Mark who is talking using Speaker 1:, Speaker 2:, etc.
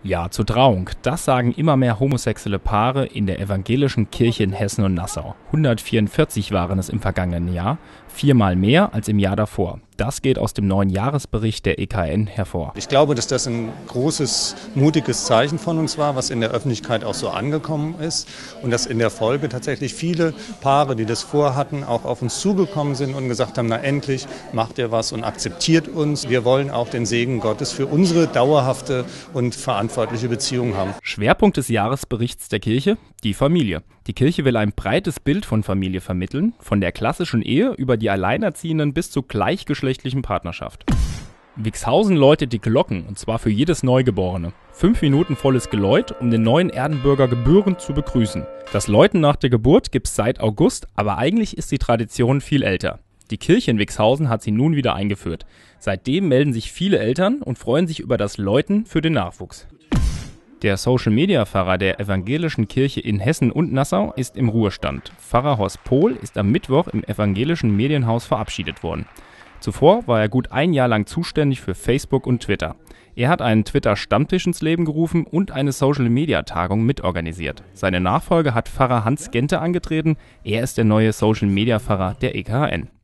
Speaker 1: Ja zur Trauung. Das sagen immer mehr homosexuelle Paare in der evangelischen Kirche in Hessen und Nassau. 144 waren es im vergangenen Jahr, 4-mal mehr als im Jahr davor. Das geht aus dem neuen Jahresbericht der EKN hervor.
Speaker 2: Ich glaube, dass das ein großes, mutiges Zeichen von uns war, was in der Öffentlichkeit auch so angekommen ist und dass in der Folge tatsächlich viele Paare, die das vorhatten, auch auf uns zugekommen sind und gesagt haben, na endlich macht ihr was und akzeptiert uns. Wir wollen auch den Segen Gottes für unsere dauerhafte und verantwortliche Beziehung haben.
Speaker 1: Schwerpunkt des Jahresberichts der Kirche: die Familie. Die Kirche will ein breites Bild von Familie vermitteln, von der klassischen Ehe über die Alleinerziehenden bis zur gleichgeschlechtlichen Partnerschaft. Wixhausen läutet die Glocken, und zwar für jedes Neugeborene. 5 Minuten volles Geläut, um den neuen Erdenbürger gebührend zu begrüßen. Das Läuten nach der Geburt gibt's seit August, aber eigentlich ist die Tradition viel älter. Die Kirche in Wixhausen hat sie nun wieder eingeführt. Seitdem melden sich viele Eltern und freuen sich über das Läuten für den Nachwuchs. Der Social-Media-Pfarrer der evangelischen Kirche in Hessen und Nassau ist im Ruhestand. Pfarrer Horst Pohl ist am Mittwoch im evangelischen Medienhaus verabschiedet worden. Zuvor war er gut ein Jahr lang zuständig für Facebook und Twitter. Er hat einen Twitter-Stammtisch ins Leben gerufen und eine Social-Media-Tagung mitorganisiert. Seine Nachfolge hat Pfarrer Hans Gente angetreten. Er ist der neue Social-Media-Pfarrer der EKN.